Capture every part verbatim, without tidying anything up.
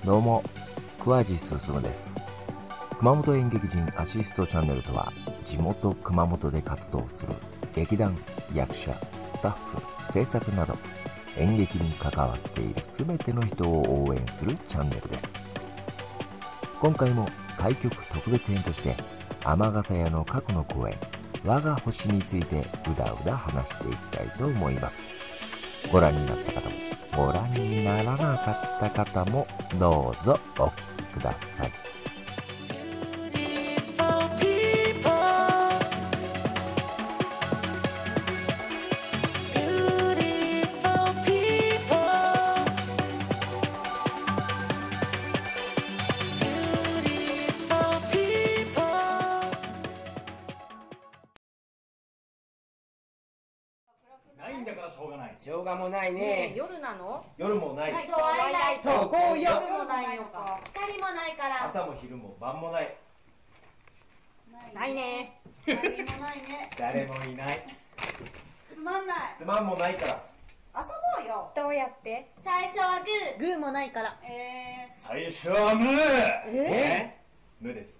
どうも、桑地進です。熊本演劇人アシストチャンネルとは、地元熊本で活動する劇団、役者、スタッフ、制作など演劇に関わっている全ての人を応援するチャンネルです。今回も開局特別編として天笠屋の過去の公演我が星についてうだうだ話していきたいと思います。ご覧になった方もご覧にならなかった方もどうぞお聞きください。 ないんだからしょうがない。 しょうがもないね。 ねえ、夜なの？ 夜もない。 トワイライト。 こうよ。 夜もないのか。光もないから。 朝も昼も晩もない。 ないね。 何もないね。 誰もいない。 つまんない。 つまんもないから。 遊ぼうよ。 どうやって？ 最初はグー。 グーもないから。 え最初はムー。 えムです。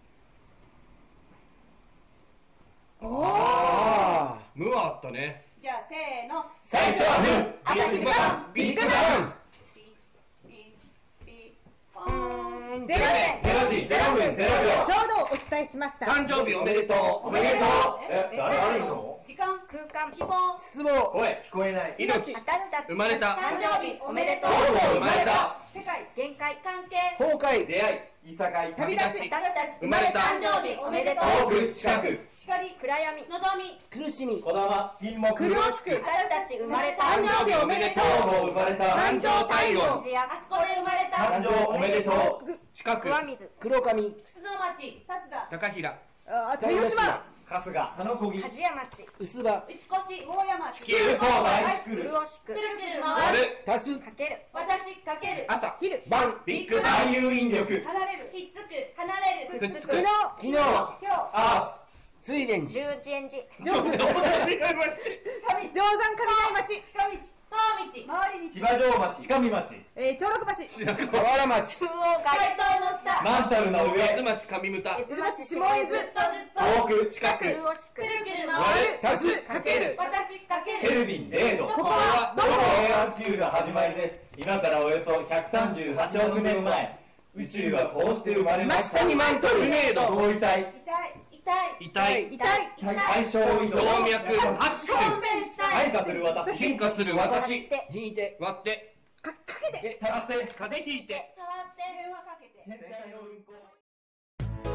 ああ。 無はあったね。 ー、じゃあせーの。 最初はムー。 朝日ビッグバン。ビッグバン。 ピッピッポーン。 ゼロでゼロ時ゼロ分ゼロ秒。 ちょうどお伝えしました。 誕生日おめでとう。 おめでとう。 え、誰あるの？ 時間、 空間、 希望、 失望。 声聞こえない。 命。 私たち生まれた。 誕生日おめでとう。 生まれた。 世界、 限界、 関係、 崩壊。 出会い、いさかい、 旅立ち。 私たち生まれた誕生日おめでとう。 遠く近く。 光、 暗闇、 望み、 苦しみ。 こだま、沈黙。 苦しく。 私たち生まれた誕生日おめでとう。 もう生まれた。 誕生太陽。 ジアあそこで生まれた誕生おめでとう。 近く。 桑水、 黒髪。 楠町、辰田、 高平。 あ豊島。 春日、花こぎ。 梶屋町、 薄葉。 打ち越し、大山、 地球交代しくる。 潤しくく、るくる割回る、 る。 足す。 かける、 私かける、 朝。 昼、 晩。 ビッグ大誘引力。 離れる、ひっつく、離れる、 くっつく。 昨日。昨日。 今日、 アース。 水蓮寺。 十字円寺、 ちょっと待って。 上山上定山町、 近道、遠道、回り道、 千葉城町。近見町。 えー、長楽橋、 河原町。 中央街、 街灯の下、 マンタルの上。 松町上牟田。 江津町、下ず江津、 っとずっと、 遠く近く。 潤しくく、るくる回る、 割る。 足す。かける。 私かけケる、 ルビンれいど。 こここは、 れは平安中が始まりです。今からおよそひゃくさんじゅうはちおくねんまえ、宇宙はこうして生まれました。 真下にマントル。 不明度。 同位体、 痛い、痛い、 痛い。 痛い、 対象移動、 動脈拍勘弁したい、 退化する私、 進化するそ私し。て、 引いて。 割って。 か、かけて、 足して、 風邪ひいて。 触って、電話かけて、 天体の運行。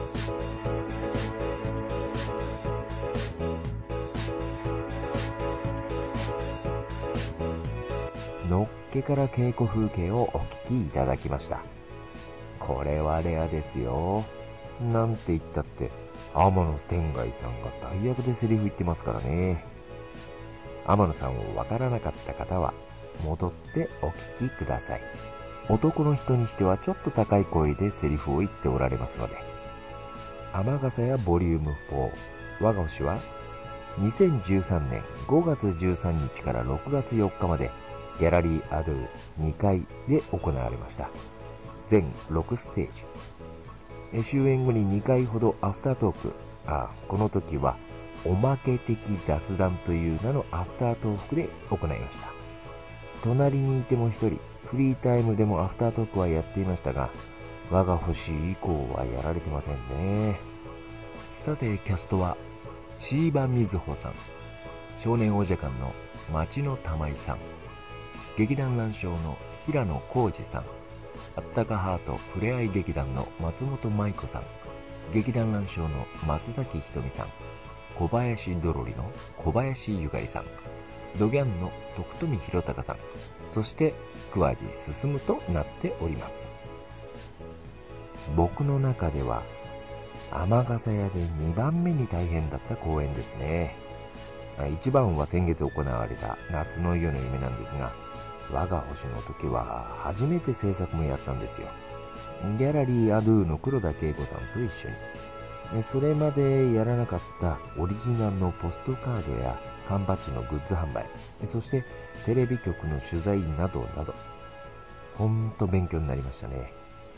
のっけから稽古風景をお聞きいただきました。これはレアですよ。なんて言ったって天野天外さんが代役でセリフ言ってますからね。天野さんをわからなかった方は戻ってお聞きください。男の人にしてはちょっと高い声でセリフを言っておられますので。天笠屋ボリュームフォー我が星はにせんじゅうさんねんごがつじゅうさんにちからろくがつよっかまでギャラリーアドゥにかいで行われました。全ろくステージ。終演後ににかいほどアフタートーク、あこの時はおまけ的雑談という名のアフタートークで行いました。隣にいても一人、フリータイムでもアフタートークはやっていましたが、我が星以降はやられてませんね。さてキャストは椎葉瑞穂さん、少年王者館の町野玉井さん、劇団蘭賞の平野浩二さん、あったかハートふれあい劇団の松本舞子さん、劇団蘭賞の松崎ひとみさん、小林どろりの小林ゆかりさん、ドギャンの徳富弘隆さん、そして桑地進となっております。僕の中では天笠屋でにばんめに大変だった公演ですね。いちばんは先月行われた夏の夜の夢なんですが、我が星の時は初めて制作もやったんですよ。ギャラリーアドゥの黒田恵子さんと一緒に。それまでやらなかったオリジナルのポストカードや缶バッジのグッズ販売、そしてテレビ局の取材などなど、ほんと勉強になりましたね。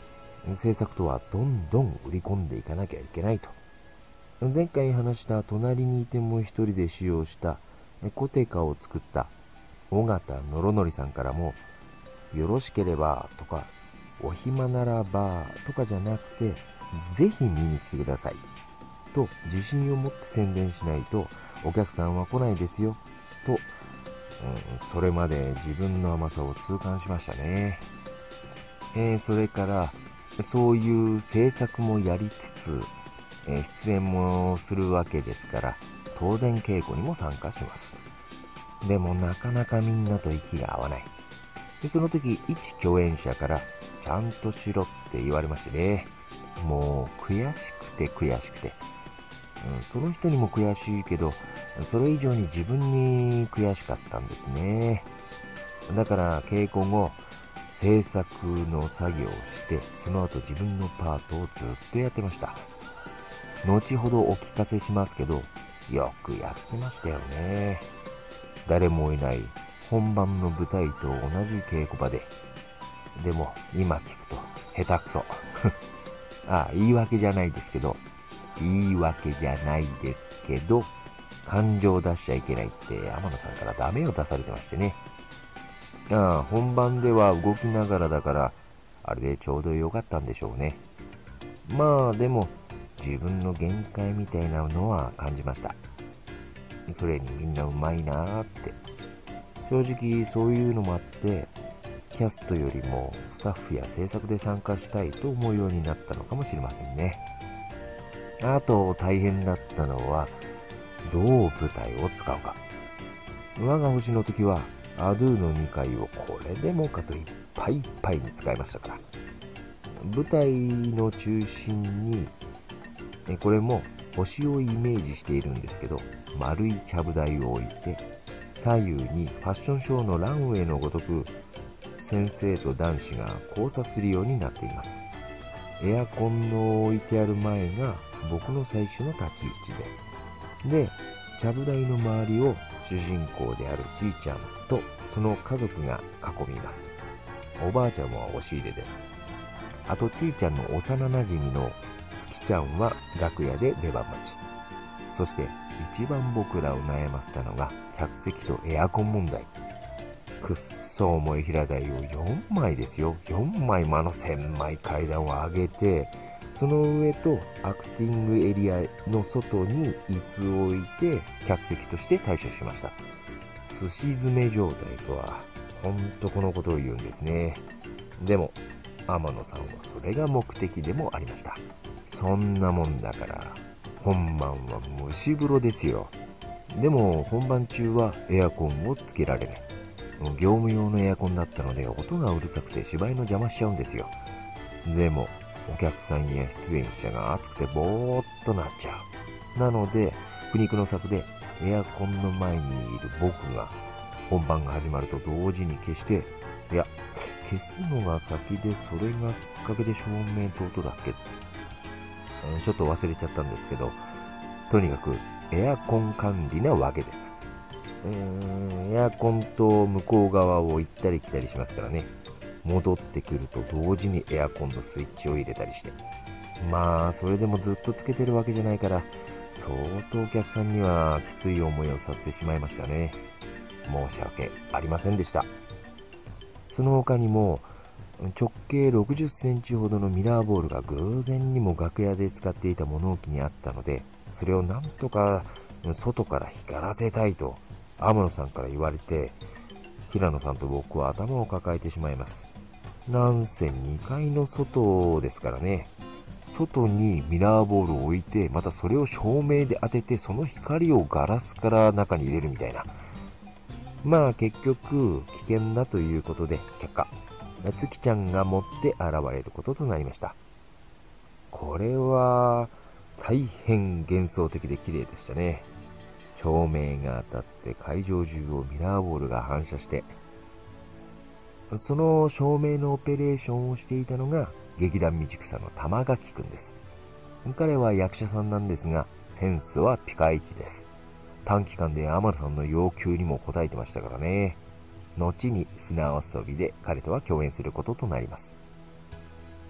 制作とはどんどん売り込んでいかなきゃいけないと。前回話した隣にいても一人で使用したコテカを作った尾形のろのりさんからも、よろしければとかお暇ならばとかじゃなくて、ぜひ見に来てくださいと自信を持って宣伝しないとお客さんは来ないですよと、うん、それまで自分の甘さを痛感しましたね。えー、それからそういう制作もやりつつ、えー、出演もするわけですから、当然稽古にも参加します。でもなかなかみんなと息が合わない。でその時一共演者からちゃんとしろって言われましてね、もう悔しくて悔しくて、うん、その人にも悔しいけど、それ以上に自分に悔しかったんですね。だから稽古後制作の作業をして、その後自分のパートをずっとやってました。後ほどお聞かせしますけど、よくやってましたよね。誰もいない本番の舞台と同じ稽古場で。でも今聞くと下手くそああ、言い訳じゃないですけど言い訳じゃないですけど感情を出しちゃいけないって天野さんからダメを出されてましてね。ああ、本番では動きながらだから、あれでちょうど良かったんでしょうね。まあでも自分の限界みたいなのは感じました。それにみんなうまいなーって。正直そういうのもあって、キャストよりもスタッフや制作で参加したいと思うようになったのかもしれませんね。あと大変だったのは、どう舞台を使うか。我が星の時はアドゥのにかいをこれでもかといっぱいいっぱいに使いましたから。舞台の中心に、これも星をイメージしているんですけど、丸いちゃぶ台を置いて、左右にファッションショーのランウェイのごとく、先生と男子が交差するようになっています。エアコンの置いてある前が僕の最初の立ち位置です。で、ちゃぶ台の周りを主人公であるちーちゃんとその家族が囲みます。おばあちゃんは押し入れです。あとちーちゃんの幼馴染の月ちゃんは楽屋で出番待ち。そして一番僕らを悩ませたのが客席とエアコン問題。くっそ重い平台をよんまいですよ。よんまいもあの狭い階段を上げて、その上とアクティングエリアの外に椅子を置いて客席として対処しました。すし詰め状態とはほんとこのことを言うんですね。でも天野さんはそれが目的でもありました。そんなもんだから本番は蒸し風呂ですよ。でも本番中はエアコンをつけられない。業務用のエアコンだったので音がうるさくて芝居の邪魔しちゃうんですよ。でもお客さんや出演者が暑くてぼーっとなっちゃう。なので苦肉の策でエアコンの前にいる僕が本番が始まると同時に消して、いや消すのが先でそれがきっかけで照明と音だっけ、ちょっと忘れちゃったんですけど、とにかくエアコン管理なわけです。うーんエアコンと向こう側を行ったり来たりしますからね。戻ってくると同時にエアコンのスイッチを入れたりして、まあそれでもずっとつけてるわけじゃないから相当お客さんにはきつい思いをさせてしまいましたね。申し訳ありませんでした。その他にも直径ろくじゅっセンチほどのミラーボールが偶然にも楽屋で使っていた物置にあったので、それをなんとか外から光らせたいと天野さんから言われて、平野さんと僕は頭を抱えてしまいます。なんせにかいの外ですからね。外にミラーボールを置いて、またそれを照明で当てて、その光をガラスから中に入れるみたいな。まあ結局危険だということで却下。月ちゃんが持って現れることとなりました。これは大変幻想的で綺麗でしたね。照明が当たって会場中をミラーボールが反射して、その照明のオペレーションをしていたのが劇団道草の玉垣くんです。彼は役者さんなんですが、センスはピカイチです。短期間で天野さんの要求にも応えてましたからね。後に砂遊びで彼とは共演することとなります。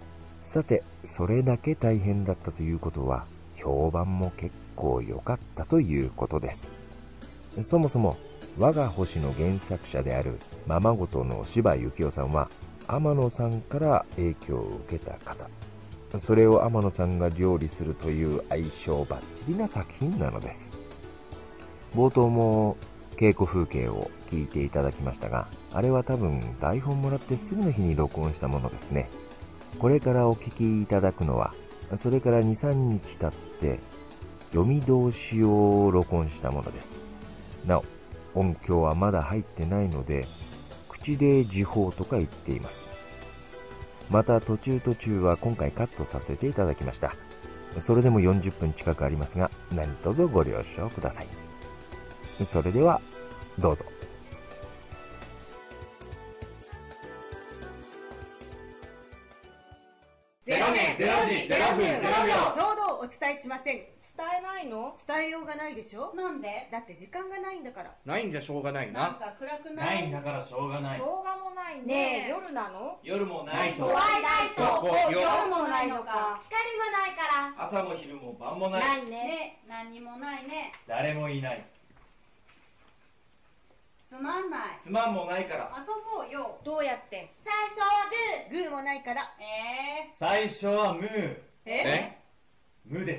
さて、それだけ大変だったということは、評判も結構良かったということです。そもそも、我が星の原作者であるままごとの柴幸夫さんは、天野さんから影響を受けた方。それを天野さんが料理するという相性バッチリな作品なのです。冒頭も稽古風景を聞いていただきましたが、あれは多分台本もらってすぐの日に録音したものですね。これからお聞きいただくのは、それからに、さんにち経って読み通しを録音したものです。なお、音響はまだ入ってないので、口で時報とか言っています。また途中途中は今回カットさせていただきました。それでもよんじゅっぷん近くありますが、何卒ご了承ください。それではどうぞ。 ゼロねん、ゼロじ、ゼロふん、ゼロびょう。 ちょうどお伝えしません。 伝えないの？ 伝えようがないでしょ。 なんで？ だって時間がないんだから。 ないんじゃしょうがないな。 なんか暗くなないいんだからしょうがない。 しょうがもないねえ、夜なの？ 夜もないと。 トワイライト。 ここよ夜もないのか。光もないから。 朝も昼も晩もない。 ないね。ね、何にもないね。 誰もいない。 つまんない。 つまんもないから。 遊ぼうよ。 どうやって？ 最初はグー。 グーもないから。 え最初はムー。 えムです。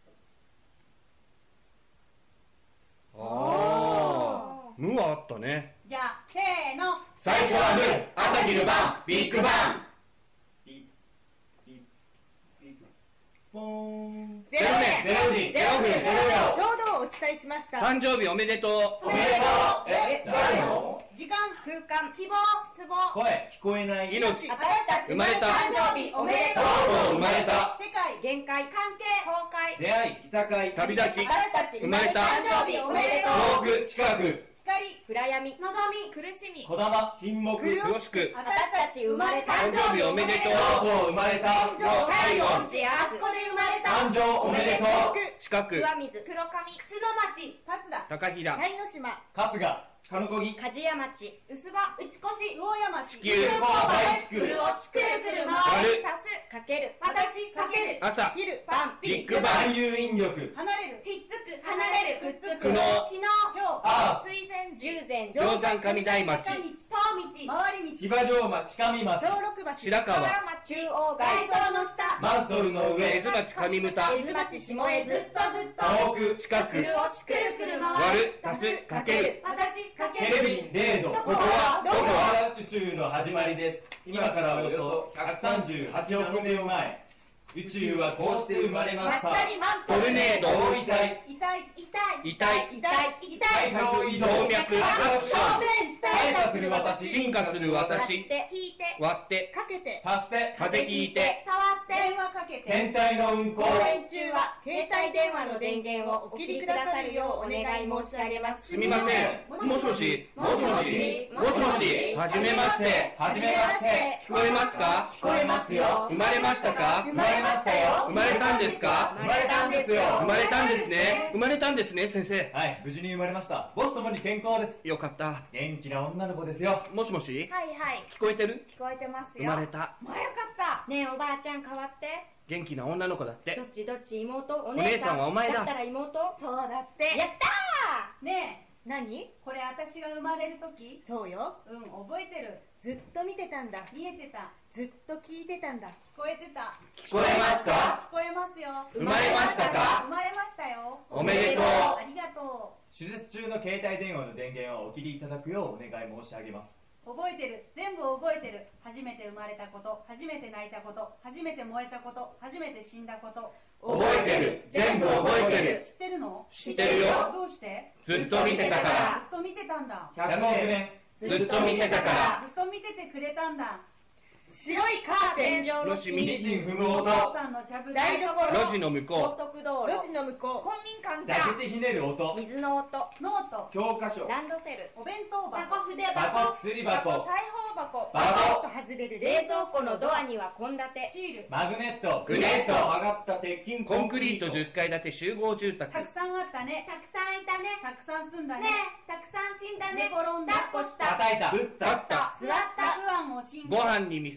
ああ、無はあったね。 ー、じゃあせーの。 最初はムー、朝昼晩、ビッグバン。 ピッピッピッポーン。 ゼロねん、 ゼロじ、ゼロふん、ゼロびょう。 ちょうどお伝えしました。 誕生日おめでとう。 おめでとう。え、誰の？ 時間、空間、希望、失望。 声聞こえない。 命、 私たち生まれた誕生日おめでとう。 生まれた。 世界、 限界、 関係、崩壊。 出会い、いさかい、 旅立ち、 私たち生まれた。 誕生日おめでとう。 遠く、近く、 光、 暗闇、 望み、苦しみ。 こだま、沈黙、 よろしく。 私たち生まれた。 誕生日おめでとう。 とう生まれた。 誕生、体温、地あそこで生まれた。 誕生おめでとう。 近く、 上水、 黒髪、靴の町、辰田、 高平、 鯛の島。 春日、かのこぎ、 鍛冶屋町、 薄葉、打ち越し、魚山町、 地球空港バイシクル、押しくるくる回る、足す、 かける、 私、かける、 朝、 昼。 バン、 ビッグバン、 万有引力、 離れる、ひっつく、離れる、くっつく、 苦悩昨日、今アー日、水前十前、 定山上大町、 坂道、遠道、回り道、 千葉城町、上町、 小六橋。 白川、 中央街街、 灯の下、 マントルの上、 江津町上牟田、 江津町下江ずっ津、 とずっと、 遠く、 近く、 くる押しくるくる回割る、 る、足す、かける。 私、かけテレビる、 にれいど、 ここはどこは宇宙の始まりです。今からおよそひゃくさんじゅうはちおくねんまえ、宇宙はこうして生まれました。 真下にマントトルネード、 大遺体、 痛い、痛い、 痛い、 痛い、痛い、 最小移動、 動脈、アクション、 正面した変い、 化する私、 進化する足私し、て、 引いて、 割って、 かけて。 足して、 風邪ひいて、 触って、電話かけて、 天体の運行、 公演中は携帯電話の電源をお切りくださるようお願い申し上げます。 すみません。もしもし、もしもし、もしもし、はじめまして、 はじめまして、 聞こえますか？ 聞こえますよ。 生まれましたか？ 生まれましたよ。 生まれたんですか？ 生まれたんですよ。 生まれたんですね。生まれたんですね、先生。 はい、無事に生まれました。母子ともに健康です。 よかった。 元気な女の子ですよ。 もしもし、 はいはい、 聞こえてる？ 聞こえてますよ。 生まれた。 まあよかった。 ねえおばあちゃん代わって、 元気な女の子だってど。っちどっち妹、お姉さんはお前だだったら妹、 そうだって。 やったねえ、 何？ これ私が生まれる時、 そうよ。 うん、覚えてる。 ずっと見てたんだ。 見えてた。 ずっと聞いてたんだ。 聞こえてた。 聞こえますか？ 聞こえますよ。 生まれましたか？ 生まれましたよ。 おめでとう。 ありがと手術中の携帯電話の電源をお切りいただくようお願い申し上げます。 う。覚えてる。全部覚えてる。初めて生まれたこと、初めて泣いたこと、初めて燃えたこと、初めて死んだこと。 覚えてる。全部覚えてる。 知ってるの？ 知ってるよ。 どうして？ ずっと見てたかずら。 っと見てたんだ。 ひゃくおくねん。 ずっと見てたから。 ずっと見ててくれたんだ。 白いカーテン。 天井の路地ミシン踏むお音、 父さんの茶ぶ台所。 路地の向高こ速道路、 路地の向こ公民館じゃ。 蛇口ひねる音、 水の音、 ノート。 教科書、 ランドセル、 お弁当う。 箱。 筆箱、薬箱、 裁縫箱。 バコ、 バコッと外れる冷蔵庫のドアには献立、 シール。 マグネット、 グネット曲がった鉄筋コンクリートじゅっかい建て集合住宅。 たくさんあったね。 たくさんいたね。 たくさん住んだねね。 え、たくさん死んだね。 寝転んだ。 抱っこした。 叩いた、打った、 立った。 座った。 たくあんをしんご飯に味噌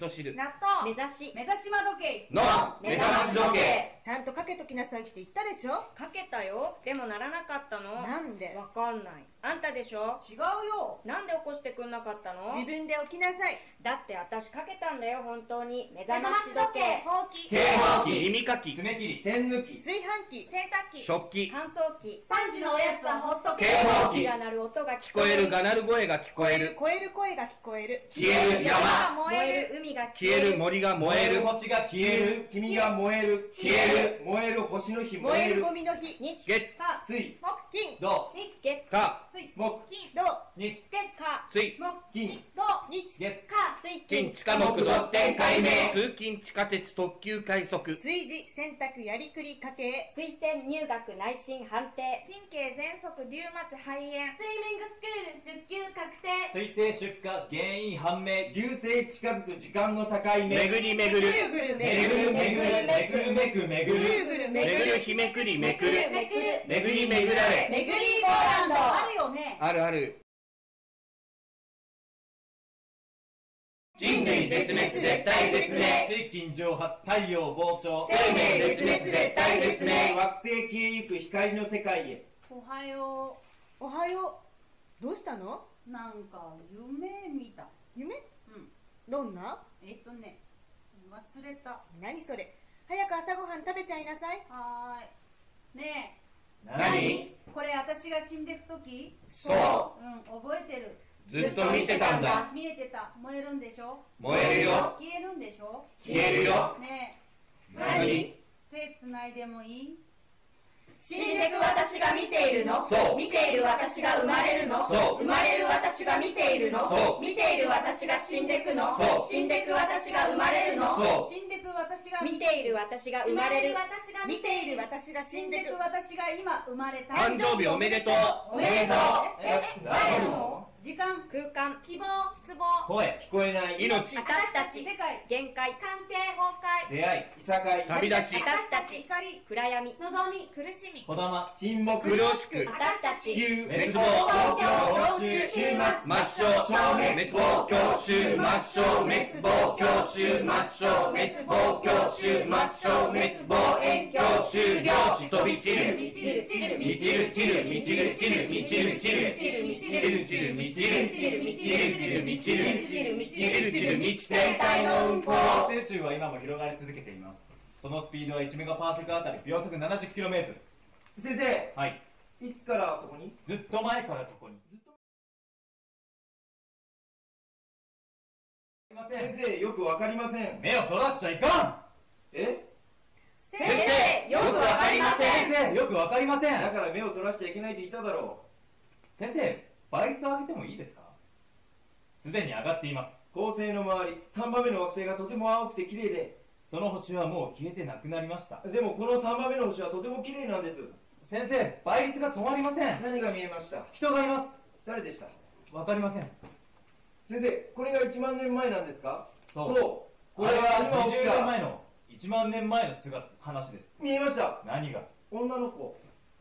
噌汁納豆目指し目指しま時計の目覚まし時計。 ちゃんとかけときなさいって言ったでしょ。 かけたよ。でもならなかったの。 なんで？ わかんない。あんたでしょ。 違うよ。 なんで起こしてくんなかったの。 自分で起きなさい。 だって私かけたんだよ本当に。目覚まし時計、 ほうき、 警報器、耳かき、 爪切り、線抜き、 炊飯器、洗濯機、 食器、 乾燥機、 さんじのおやつはほっとけ。 警報器、 火が鳴る音が聞聞こえるが鳴る声が聞こえる。 超える声が聞こえる。 消える山、 燃える海が消える森が燃える。 星が消える、君が燃える、 消える、 燃える星の日燃える燃えるゴ、ミの日、 日月、 火水、 木、金、 土、 月火、 水木、 土、 日、 月火水、 金、 土、日、 月、 火水金地下木ドッテン解明。通勤地下鉄特急快速。 炊事、洗濯、やりくり、家計、 推薦入学内申判定神経、喘息、リウマチ、肺炎、 スイミングスクールじゅっ級確定。 推定出荷、原因判明、流星近づく時間の境目、 巡り巡る、 ぐるぐるめぐるめぐる、めくるめくめぐぐる、 るぐるめ巡るぐる、 日めくりめくる、 めくる巡り巡られ。 めぐりーゴーランド。 あるよね。 あるある。人類絶滅絶対絶命。 水金蒸発、太陽膨張、 生命絶滅絶対絶命。 惑星消えゆく光の世界へ。 おはよおはよう。どうしたの？ う。なんか夢見た。 夢？ うん。 どんな？ えっとね、忘れた。 何それ？早く朝ごはん食べちゃいなさい。 はーい。ね何？ え、これ私が死んでくとき？ そう。 うん、覚えてる。 ずっと見てたんだ。 見えてた。燃えるんでしょ？ 燃えるよ。 消えるんでしょ？ 消えるよ。 ね何？ え、手つないでもいい？ 死んでく私が見ているの。 そう。 見ている私が生まれるの。 そう。 生まれる私が見ているの。 そう。 見ている私が死んでくの。 そう。 死んでく私が生まれるの。 そう。 死んでく私が見ている私が生まれる。 私が見ている私が死んでく死んでく。私が今生まれた。 誕生日おめでとう。 おめでとう。 え、誰の？ 時間、 空間、 希望、失望、 声、聞こえない。 命、 私たち、 世界、 限界、 関係、崩壊、 出会い、いさかい、 旅立ち、 私たち、 光、 暗闇、 望み、 苦しみ。 こだま、沈黙、 苦しく、 私たち、 地球、 滅亡、 東京、老衆、終末、 抹消、滅亡、強襲、抹消、滅亡、強襲、抹消、滅亡、強襲、抹消、滅亡、遠強、終了、し飛び散る、 満ちる、散る、 満ちる、散る、満ちる、散る、満ちる、散る、 散る、満ちる、 散る、散る、満ちる、 散る、満ちる、 散る、散る、満ちる、満ちる、散る、満ち天天体の運体の運行行。 宇宙は今も広がり続けています。そのスピードはいちメガパーセクあたり秒速 ななじゅっキロメートル。 先生、 はい。 いつからそこに？ ずっと前からここに。ずっとすいません。 先生、よくわかりません。 目をそらしちゃいかえ？ 先生、よくわかりまん。 せん。 先生、よくわかりません。 だから目をそらしちゃいけないと言っただろ先生、倍率を上げてもいいですか？すでに上がっています。 う。恒星の周り、さんばんめの惑星がとても青くて綺麗で、 その星はもう消えてなくなりました。 でもこのさんばんめの星はとても綺麗なんです。 先生、倍率が止まりません。 何が見えました？ 人がいます。 誰でした？ わかりません。 先生、これがいちまんねんまえなんですか？ そうそうここれはれは今にじゅうねん起きたまえのいちまんねんまえの姿話です。 見えました。 何が？ 女の子。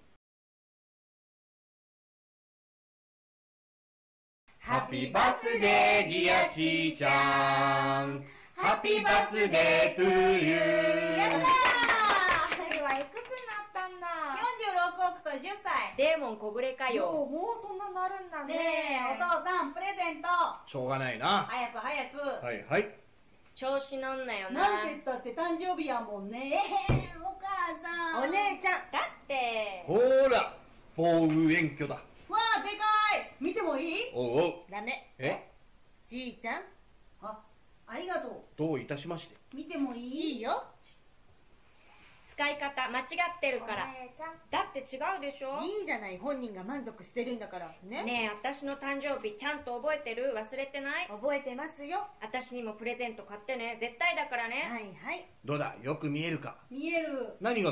ハッピーバスデーディアちーちゃん。ハッピーバスデートゥーユー。 やったー次はいくつになったんだ？ よんじゅうろくおくとじゅっさい。 デーモン小暮かよ。 もうそんななるんだね。 ねえ、お父さん、プレゼント。 しょうがないな。 早く早く。 はいはい。 調子乗んなよな。 なんて言ったって誕生日やもんね。えへん、お母さん。 お姉ちゃん。 だって、 ほーら、暴雨遠距だ。 わあ、でかい。見てもいい？ おうおう。 ダメ。 え、 じいちゃん。 あ、ありがとう。 どういたしまして。 見てもいい？ いいよ。 使い方間違ってるから。 姉ちゃん。 だって違うでしょ。 いいじゃない、本人が満足してるんだから。ね。 ねえ、私の誕生日ちゃんと覚えてる？忘れてない？ 覚えてますよ。 私にもプレゼント買ってね。絶対だからね。 はいはい。 どうだ、よく見えるか。 見える。 何が見える？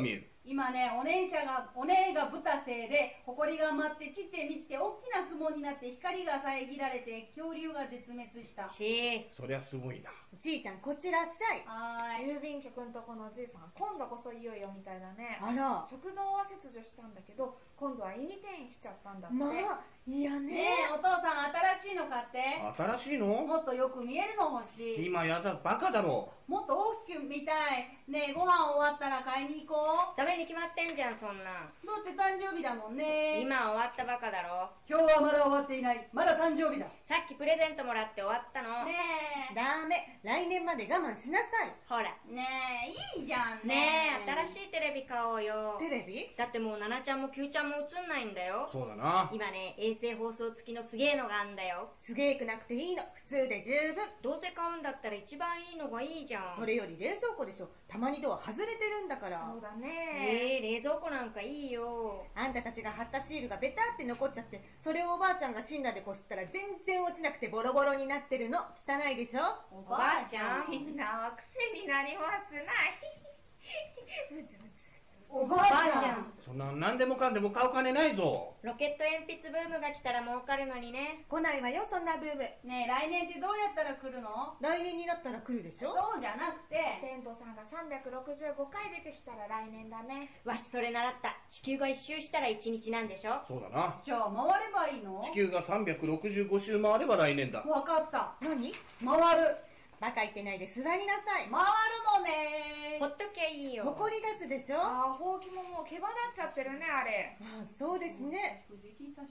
今ね、お姉ちゃんが、お姉がぶたせいで、埃が舞って散って満ちて、大きな雲になって光が遮られて、恐竜が絶滅した。 しそりゃすごいな。 じいちゃんこっちらっしゃい。 はーい。 郵便局のとこのおじいさん、今度こそいよいよみたいだね。 あら、 食堂は切除したんだけど、今度は胃に転移しちゃったんだって。 まあいやねね。 え、お父さん新しいの買って。 新しいの？ もっとよく見えるの欲しい。 今やだ、バカだろ。 もっと大きく見たい。ねえ、ご飯終わったら買いに行こう。 ダメに決まってんじゃん、そんなん。 だって誕生日だもんね。 今終わったばかだろ。 今日はまだ終わっていない。まだ誕生日だ。 さっきプレゼントもらって終わったの。 ねダメ、来年まで我慢しなさい。 ほら。 え。ねえ、いいじゃんねえ、新しいテレビ買おうよ。 テレビ？ だってもうナナちゃんもキューちゃんも映んないんだよ。 そうだな。 今ね、衛星放送付きのすげえのがあんだよ。 すげえくなくていいの、普通で十分。 どうせ買うんだったら一番いいのがいいじゃん。 それより冷蔵庫でしょ。たまにドア外れてるんだから。 そうだね。 えー、冷蔵庫なんかいいよ。 あんたたちが貼ったシールがベタって残っちゃって、それをおばあちゃんがシンナーでこすったら全然落ちなくてボロボロになってるの。汚いでしょ。 おおばあちゃん。 シンナーは癖になりますな。ブツブツおばあちゃん。 そんな何でもかんでも買う金ないぞ。 ロケット鉛筆ブームが来たら儲かるのにね。 来ないわよ、そんなブーム。 ねえ、来年ってどうやったら来るの？ 来年になったら来るでしょ。 そうじゃなくて。 テントさんがさんびゃくろくじゅうごかい出てきたら来年だね。 わしそれ習った。地球が一周したら一日なんでしょ。 そうだな。 じゃあ回ればいいの？ 地球がさんびゃくろくじゅうご周回れば来年だ。 わかった。 何？ 回る。 バカ言ってないで座りなさい。 回るもんねほっときゃいいよ。 ほこり立つでしょ。 ああ、ほうきももう毛羽立っちゃってるね、あれ。 ああ、そうですね。 そんな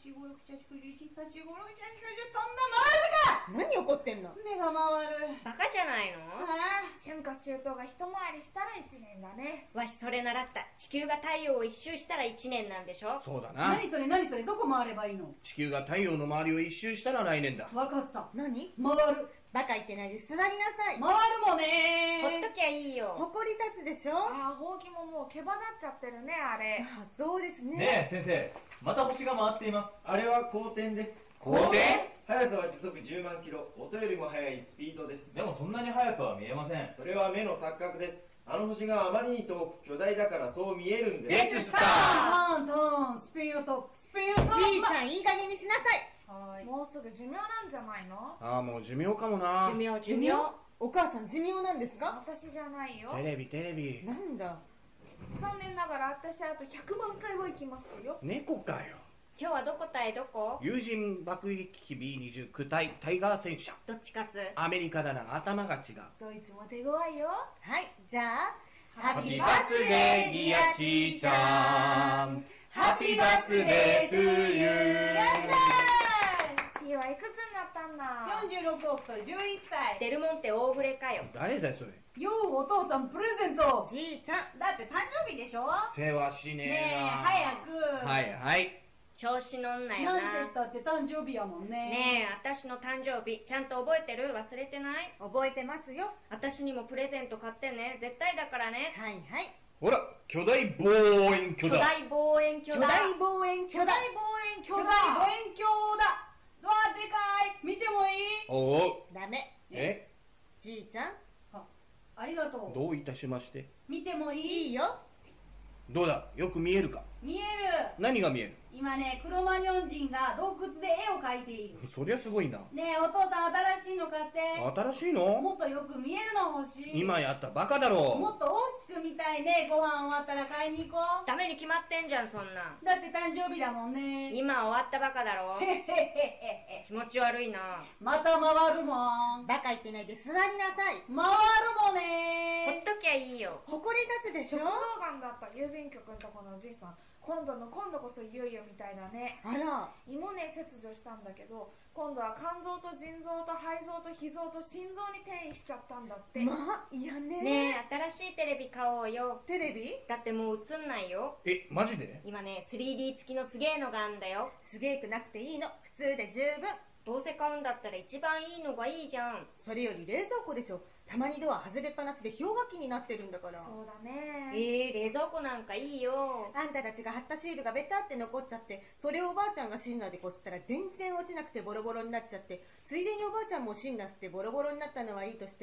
回るか。 何怒ってんの。 目が回る。 バカじゃないの？ あ春夏秋冬が一回りしたらいちねんだね。 わしそれ習った。地球が太陽を一周したらいちねんなんでしょ。 そうだあ。 な。 何それ何それ、どこ回ればいいの？ 地球が太陽の周りを一周したら来年だ。 わかった。 何？ 回る。 バカ言ってないで座りなさい。 回るもんねほっときゃいいよ。 ほこり立つでしょ。 ああ、ほうきももう毛羽立っちゃってるね、あれ。 ああ、そうですね。 ねえ先生、また星が回っています。 あれは公転です。 公転？ 速さは時速じゅうまんキロ、音よりも速いスピードです。 でもそんなに速くは見えません。 それは目の錯覚です。あの星があまりに遠く巨大だからそう見えるんです。 S スタターンターンスピンをとスピンをと。 じいちゃんいい加減にしなさい。 はーい。 もうすぐ寿命なんじゃないの？ ー。ああ、もう寿命かもな。 寿命寿寿命命。 お母さん寿命なんですか。 私じゃないよ。 テレビテレビ。 なんだ。 残念ながら私あとひゃくまんかいは行きますよ。 猫かよ。 今日はどこたえどこ？ 友人爆撃機 ビーにじゅう 躯体タイガー戦車。 どっち勝つ？ アメリカだな、頭が違う。 ドイツも手強いよ。 はい、じゃあハハッピーバースデーディアちーちゃん。ハッピーバースデートゥーユー。 ちーはいくつになったんだ？ よんじゅうろくおくとじゅういっさい。 デルモンテ大触れかよ。 誰だよそれ。 ようお父さんプレゼント。 じいちゃん。 だって誕生日でしょ。 世話しねねええな。 早く。 はいはい。 調子乗んなよな。 なんて言ったって誕生日やもんね。 ねえ、私の誕生日ちゃんと覚えてる？忘れてない？ 覚えてますよ。 私にもプレゼント買ってね。絶対だからね。 はいはい。 ほら、巨大望遠巨鏡だ。 大望遠鏡だ。 巨大望遠巨大鏡だ。 巨大望遠鏡だ。 望遠鏡だ。うわでかい。見てもいい？ おお。 ダメ。 え、 じいちゃんあ、ありがとう。 どういたしまして。 見てもいい？ いいよ。 どうだ、よく見えるか。 見える。 何が見える？ 今ね、クロマニョン人が洞窟で絵を描いている。 そりゃすごいな。 ねえ、お父さん新しいの買って。 新しいの？ もっとよく見えるの欲しい。 今やったバカだろ。 もっと大きく見たいね。ご飯終わったら買いに行こう。 ダメに決まってんじゃん、そんなん。 だって誕生日だもんね。 今終わったばかだろ。 へへへへへ。 気持ち悪いな。 また回るもん。 バカ言ってないで座りなさい。 回るもんほね。 っときゃいいよ。 ほこり立つでしょ。 食道がんだった郵便局のとこのおじいさん、今度の今度こそいよいよみたいだね。 あら。 胃もね切除したんだけど、今度は肝臓と腎臓と肺臓と脾臓と心臓に転移しちゃったんだって。 まあ、いやね。 ねえ、新しいテレビ買おうよ。 テレビだってもう映んないよ。 え、マジで？ 今ね、スリーディー 付きのすげえのがあんだよ。 すげえくなくていいの。普通で十分。 どうせ買うんだったら一番いいのがいいじゃん。 それより冷蔵庫でしょ。たまにドア外れっぱなしで氷河期になってるんだから。 そうだね。 えー、冷蔵庫なんかいいよ。 あんたたちが貼ったシールがベタって残っちゃって、それをおばあちゃんがシンナーでこすったら全然落ちなくてボロボロになっちゃって、ついでにおばあちゃんもシンナー吸ってボロボロになったのはいいとして、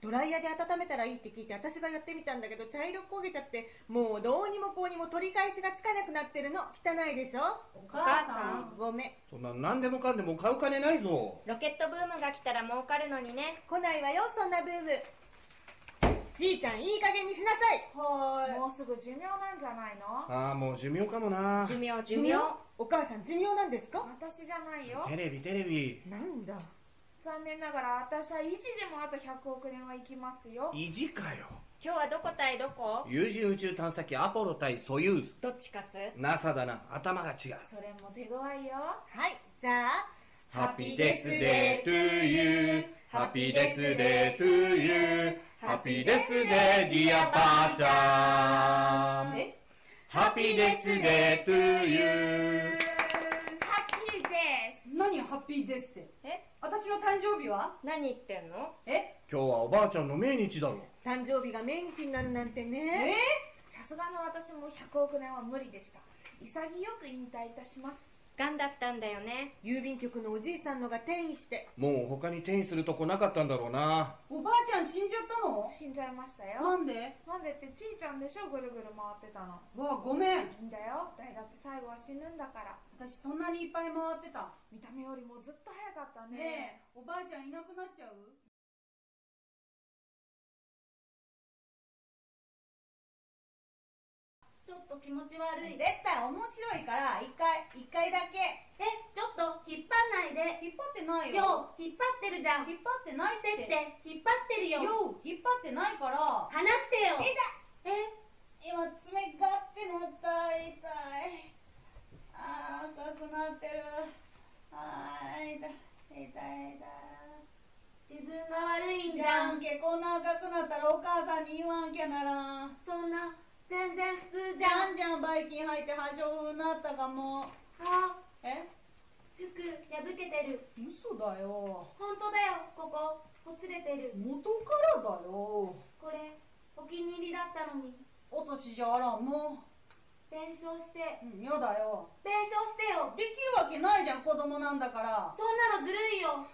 ドライヤーで温めたらいいって聞いて私がやってみたんだけど茶色く焦げちゃってもうどうにもこうにも取り返しがつかなくなってるの。汚いでしょ。 お母さん、 ごめん。 そんな何でもかんでも買う金ないぞ。 ロケットブームが来たら儲かるのにね。 来ないわよそんなブーム。じいちゃんいい加減にしなさい。 はーい。 もうすぐ寿命なんじゃないの？ ああ、もう寿命かもな。 寿命寿命。 お母さん寿命なんですか？ 私じゃないよ。 テレビテレビ。 なんだ。 残念ながら私は維持でもあとひゃくおくねんは生きますよ。 意地かよ。 今日はどこ対どこ？ 有人宇宙探査機アポロ対ソユーズ。 どっち勝つ？ ナサ だな。頭が違う。 それも手強いよ。 はい、じゃあハッピーデスデートゥーユー。ハッピーデスデートゥーユー。ハッピーデスデーディアばあちゃん。 えハッピーデスデートゥーユー。 ハッピーです。 何ハッピーですって。 え？ 私の誕生日は？ 何言ってんの？ え？ 今日はおばあちゃんの命日だろ。 誕生日が命日になるなんてえね。 さすがの私もひゃくおくねんは無理でした。潔く引退いたします。 ガンだったんだよね。 郵便局のおじいさんのが転移して。 もう他に転移するとこなかったんだろうな。 おばあちゃん死んじゃったの？ 死んじゃいましたよ。 なんで？ なんでってちいちゃんでしょ、ぐるぐる回ってたの。 わあ、ごめん。 いいんだよ、誰だって最後は死ぬんだから。 私そんなにいっぱい回ってた。 見た目よりもずっと早かったねえ、 ね。 おばあちゃんいなくなっちゃう？ちょっと気持ち悪い。絶対面白いから一回一回だけ。 え、ちょっと引っ張んないで。 引っ張ってないよ。 よう、引っ張ってるじゃん。 引っ張ってないって。 てって引っ張ってるよ。 よう、引っ張ってないから。 離してよ。 痛い。 え、 今爪ガッてなった。痛い。あー、赤くなってる。あー、痛い痛い痛い。 自分が悪いんじじゃん。 ゃんけ、こんな赤くなったらお母さんに言わんきゃならん。 そんな全然普通じじゃん。 ゃんじゃんバイキン入って破傷風になったかも。 あ、 え？ 服破けてる。 嘘だよ。 本当だよ。ここほつれてる。 元からだよ。 これお気に入りだったのに。 お年じゃあらんも弁償して。 う。うん、やだよ。 弁償してよ。 できるわけないじゃん、子供なんだから。 そんなのずるいよ。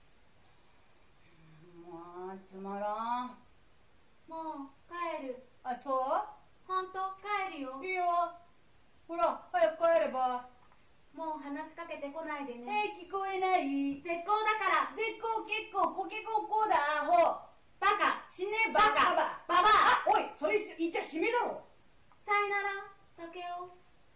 まあ、つまらん。 もう帰る。 あ、そほんと帰るよ。 う？いいよ。ほら、早く帰れば。 もう話しかけてこないでえね。 ー、聞こえない。 絶好だから。 絶好結構コケコッコだ、アホ。 バカ。 死ねババカ。 カ。 ババア。 あ、おい、それ言っちゃ締めだろ。 さよなら、竹雄。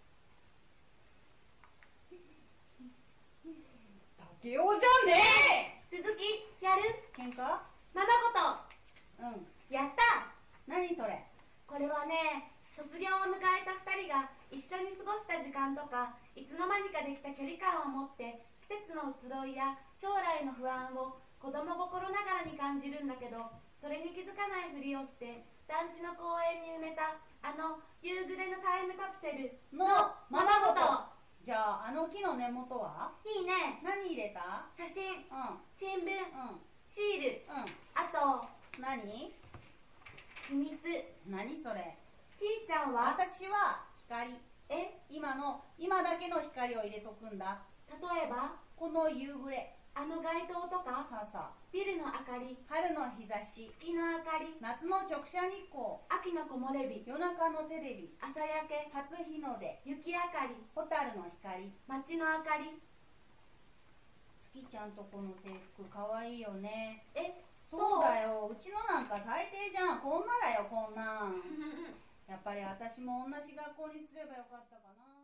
竹雄じゃね続きやる？ え。喧嘩？ ままごと。 うん。 やった。 何それ？ これはね、卒業を迎えたふたりが一緒に過ごした時間とか、いつの間にかできた距離感を持って季節の移ろいや将来の不安を子供心ながらに感じるんだけど、それに気づかないふりをして団地の公園に埋めたあの夕暮れのタイムカプセルのままごと。 じゃあ、あの木の根元はいいね。 何入れた？ 写真、 うん。 新聞、 うん。 シール、 うん。 あと何？ 秘密。 何それ？ ちいちゃんは？ 私は光。 え、 今の、今だけの光を入れとくんだ。 例えばこの夕暮れ。 あの街灯とかさあさあ。 ビルの明かり、 春の日差し。 月の明かり、 夏の直射日光。 秋の木漏れ日、 夜中のテレビ。 朝焼け、 初日の出。 雪明かり、 蛍の光。 街の明かり。 月ちゃんとこの制服かわいいよね。 え、 そうだよ。うちのなんか最低じゃん。こんなだよ、こんなん。やっぱり私も同じ学校にすればよかったかな。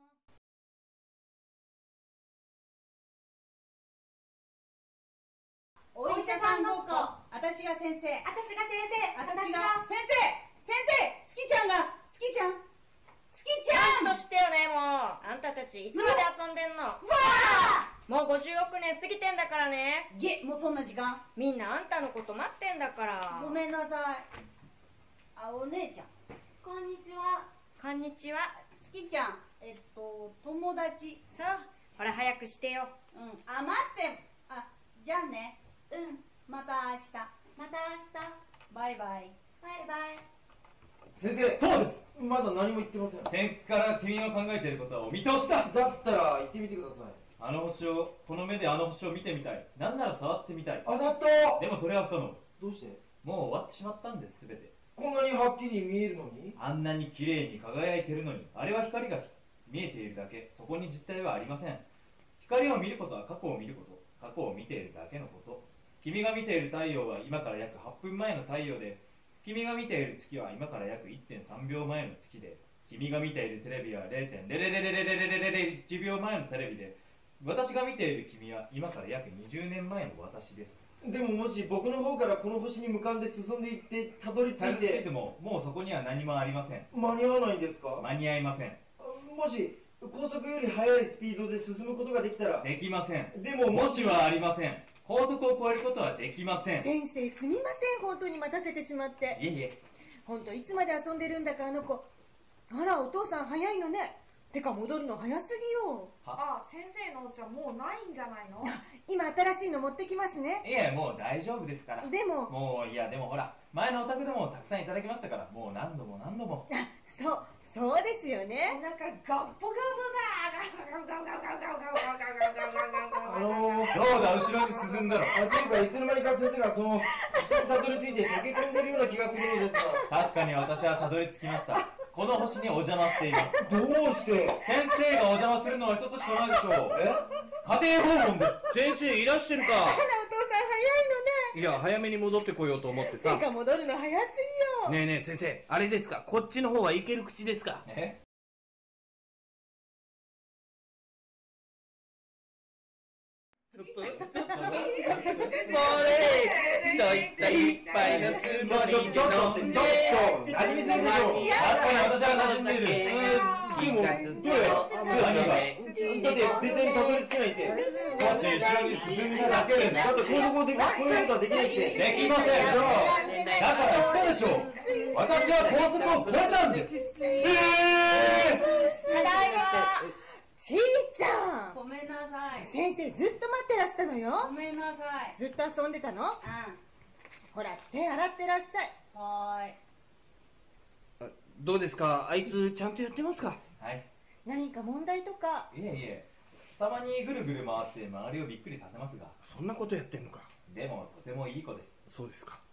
お医者さんごっこ。私が先生。 私が先生。 私が先生。先生。月ちゃんが。月ちゃん。月ちちゃん。 ゃんとしてよね、もう。あんたたちいつまで遊んでんの？ わあ。 もうごじゅうおくねん過ぎてんだからね。 げ、もうそんな時間。 みんなあんたのこと待ってんだから。 ごめんなさい。あ、お姉ちゃん。 こんにちは。こんにちは。 月ちゃん。えっと、友達。 そう。ほら早くしてよ。 うん。あ、待って。あ、じゃあね。 うん。 また明日。 また明日。 バイバイ。 バイバイ。 先生、 そうです。 まだ何も言ってません。 先から君の考えていることはお見通しだ。 だったら行ってみてください。 あの星を、この目であの星を見てみたい。なんなら触ってみたい。 当たった。 でもそれは不可能。 どうして？ もう終わってしまったんです、すべて。 こんなにはっきり見えるのに。 あんなに綺麗に輝いてるのに、あれは光が見えているだけ。そこに実体はありません。光を見ることは過去を見ること、過去を見ているだけのこと。君が見ている太陽は今から約はっぷんまえの太陽で、君が見ている月は今から約 いってんさんびょうまえの月で、君が見ているテレビは れいてんれれれれれれれれれれいちびょうまえのテレビで、私が見ている君は今から約にじゅうねんまえの私です。 でももし僕の方からこの星に向かんで進んでいってたどり着いたどり着いてても、もうそこには何もありません。 間に合わないんですか？ 間に合いません。 もし高速より速いスピードで進むことができたら。 できません。 でももしはありません。高速を超えることはできません。 先生すみません、本当に待たせてしまって。 いえいえ。 本当いつまで遊んでるんだかあの子。あらお父さん早いのね。てか戻るの早すぎよ。 ああ、先生のお茶もうないんじゃないの？ 今新しいの持ってきますね。 いやもう大丈夫ですから。 でももういやでもほら、前のお宅でもたくさんいただきましたから、もう何度も何度も。 あ、そうそうですよね。 お腹ガッポガブだ。ガブガブガブガブガブガブガブガブガブガブガブガブガブガブ。 あのー、 どうだ後ろに進んだろ。 あ、ていうかいつの間にか先生がその星にたどり着いて溶け込んでるような気がするのですが。 確かに私はたどり着きました。この星にお邪魔しています。 どうして？ 先生がお邪魔するのは一つしかないでしょう。 え？ 家庭訪問です。 先生いらっしゃるか。 あらお父さん早いのね。 いや、早めに戻ってこようと思ってさ。 てか戻るの早すぎよ。 ねえねえ先生、あれですか、こっちの方はいける口ですか？ え？ ちょっと、ちょっと、ちょっと、それ、ちょいといっぱいのつもりで飲んで、 ちょっと馴染みすぎでしょ。 確かに私は馴染んでる。 いいもん、どうや？どうやったら？だって絶対にたどり着けないって。 少し後ろに進んだだけです。 だって高速をでこういうことはできないって。 できません。だから言ったでしょう。私は高速を超えたんです。えただいま。ちーちゃん。 ごめんなさい。 先生ずっと待ってらしたのよ。 ごめんなさい。 ずっと遊んでたの？ うん。 ほら手洗ってらっしゃい。 はーい。 どうですか、あいつちゃんとやってますか？ はい。 何か問題とか？ いえいえ。たまにぐるぐる回って周りをびっくりさせますが。 そんなことやってんのか。 でもとてもいい子です。 そうですか。